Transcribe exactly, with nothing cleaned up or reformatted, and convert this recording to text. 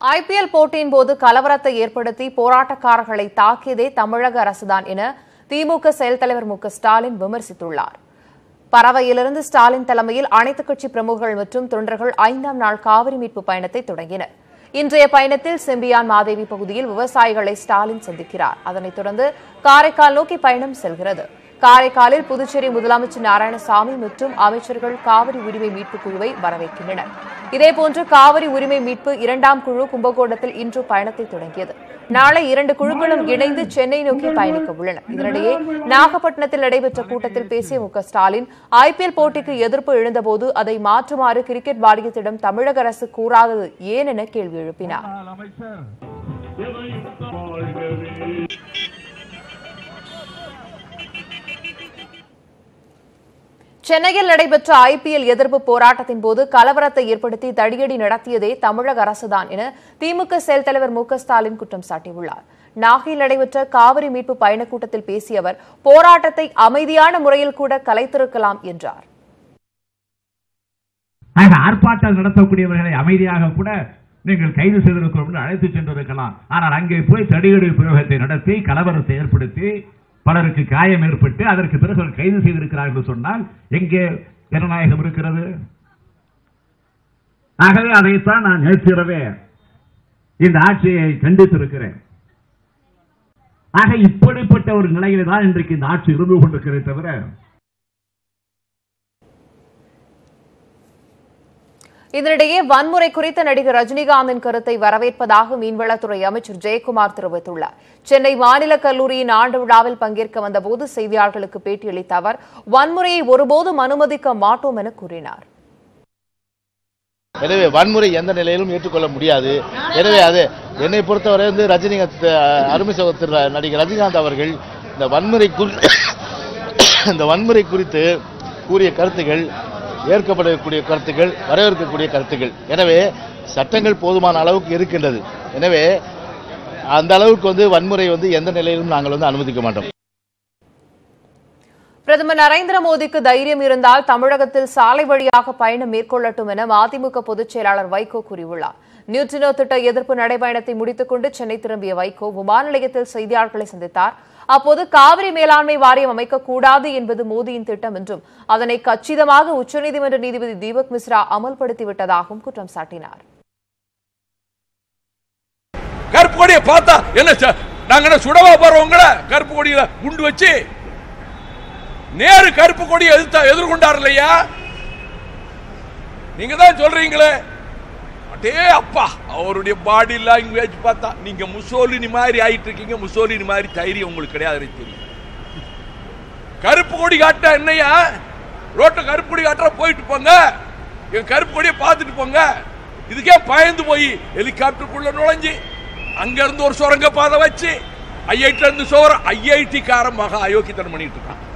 IPL போட்டியின் போது கலவரத்தை ஏற்படுத்தி போராட்டக்காரர்களை தாக்கியதே தமிழக அரசுதான் என திமுக செயல் தலைவர் மு க ஸ்டாலின் விமர்சித்துள்ளார். பரவையிலிருந்து ஸ்டாலின் தலைமையில் அனைத்துக் கட்சி பிரமுகர்கள் மற்றும் தொண்டர்கள் ஐந்தாம் நாள் காவிரி மீட்பு பயணத்தை தொடங்கினர். இன்றைய பயணத்தில் செம்பியான் மாதேவி பகுதியில் விவசாயிகளை ஸ்டாலின் சந்திக்கிறார். அதனைத் தொடர்ந்து காரைக்கால் நோக்கி பயணம் செல்கிறது. காரைக்காலில் புதுச்சேரி முதலமைச்சர் நாராயணசாமி மற்றும் அமைச்சர்கள் காவிரி உரிமை மீட்பு குழுவை வரவேற்கின்றனர். இதேபோன்று காவிரி உரிமை மீட்பு இரண்டாம் குழு கும்பகோணத்தில் இன்று பயணத்தை தொடங்கியது. நாளை இரண்டு குழுக்களும் இணைந்து சென்னை நோக்கி பயணிக்க உள்ளன. இதனிடையே நாகப்பட்டினத்தில் நடைபெற்ற கூட்டத்தில் பேசிய மு க ஸ்டாலின் ஐபிஎல் போட்டிக்கு எதிர்ப்பு எழுந்தபோது அதை மாற்றுமாறு கிரிக்கெட் வாரியத்திடம் தமிழக அரசு கூறாதது ஏன் என கேள்வி எழுப்பினார். சென்னையில் நடைபெற்ற ஐபிஎல் எதிர்ப்பு போராட்டத்தின் போது கலவரத்தை ஏற்படுத்தி தடியடி நடத்தியதே தமிழக அரசுதான் என திமுக செயல் தலைவர் மு க ஸ்டாலின் குற்றம் சாட்டியுள்ளார். நாகையில் நடைபெற்ற காவிரி மீட்பு பயணக் கூட்டத்தில் பேசிய அவர் போராட்டத்தை அமைதியான முறையில் கூட கலைத்திருக்கலாம் என்றார். ஆர்ப்பாட்டம் நடத்தக்கூடியவர்களை அமைதியாக கூட நீங்கள் கைது செய்திருக்கிறோம் என்று அழைத்து சென்றிருக்கலாம். ஆனால் அங்கே போய் தடியடி பிரயோகத்தை நடத்தி கலவரத்தை ஏற்படுத்தி பலருக்கு காயம் ஏற்பட்டு அதற்கு பிறகு கைது செய்திருக்கிறார்கள் சொன்னால் எங்கே ஜனநாயகம் இருக்கிறது? ஆகவே அதைத்தான் நான் நேற்றிரவே இந்த ஆட்சியை கண்டித்திருக்கிறேன். ஆக இப்படிப்பட்ட ஒரு நிலையில தான் இன்றைக்கு இந்த ஆட்சி இருந்து கொண்டிருக்கிறதே தவிர இதனிடையே வன்முறை குறித்த நடிகர் ரஜினிகாந்தின் கருத்தை வரவேற்பதாக மீன்வளத்துறை அமைச்சர் ஜெயக்குமார் தெரிவித்துள்ளார். சென்னை மாநில கல்லூரியின் ஆண்டு விழாவில் பங்கேற்க வந்தபோது செய்தியாளர்களுக்கு பேட்டியளித்த அவர் வன்முறையை ஒருபோதும் அனுமதிக்க மாட்டோம் என கூறினார். எனவே வன்முறை எந்த நிலையிலும் ஏற்றுக்கொள்ள முடியாது. எனவே அது என்னை பொறுத்தவரை வந்து ரஜினிகாந்த் அருமை சகோதரர் நடிகர் ரஜினிகாந்த் அவர்கள் இந்த வன்முறை இந்த வன்முறை குறித்து கூறிய கருத்துக்கள் ஏற்கப்படக்கூடிய கருத்துக்கள், வரவேற்கக்கூடிய கருத்துக்கள். எனவே சட்டங்கள் போதுமான அளவுக்கு இருக்கின்றது. எனவே அந்த அளவுக்கு வந்து வன்முறை வந்து எந்த நிலையிலும் நாங்கள் வந்து அனுமதிக்க மாட்டோம். பிரதமர் நரேந்திர மோடிக்கு தைரியம் இருந்தால் தமிழகத்தில் சாலை வழியாக பயணம் மேற்கொள்ளட்டும் என மதிமுக பொதுச் செயலாளர் வைகோ கூறியுள்ளார். நியூட்ரினோ திட்ட எதிர்ப்பு நடைபயணத்தை முடித்துக் கொண்டு சென்னை திரும்பிய வைகோ விமான நிலையத்தில் செய்தியாளர்களை சந்தித்தார். அப்போது காவிரி மேலாண்மை வாரியம் அமைக்கக்கூடாது என்பது மோடியின் திட்டம் என்றும் அதனை கச்சிதமாக உச்சநீதிமன்ற நீதிபதி தீபக் மிஸ்ரா அமல்படுத்திவிட்டதாகவும் குற்றம் சாட்டினார். கருப்பு கொடியை பார்த்தா என்ன நாங்க சுடவா போறவங்கள கருப்பு கொடியில குண்டு வச்சு நேரு கருப்பு கொடியை எதிர்கொண்டார் இல்லையா? நீங்க தான் சொல்றீங்களே அடே அப்பா அவருடைய பாடி லாங்குவேஜ் பார்த்தா நீங்க முசோலினி மாதிரி ஆயிட்டு இருக்கீங்க. முசோலினி மாதிரி தைரியம் உங்களுக்கு கிடையாது. தெரியும் கருப்பு கொடி காட்ட என்னையா ரோட்ட கருப்பு கொடி காட்டுற போயிட்டு போங்க, என் கருப்பு கொடியை பார்த்துட்டு போங்க. இதுக்கே பயந்து போய் ஹெலிகாப்டருக்குள்ள நுழைஞ்சு அங்க இருந்து ஒரு சுரங்க பாதை வச்சு ஐஐடி இருந்து சோற ஐஐடி காரமாக அயோக்கியத்தனம் பண்ணிட்டு இருக்கான்.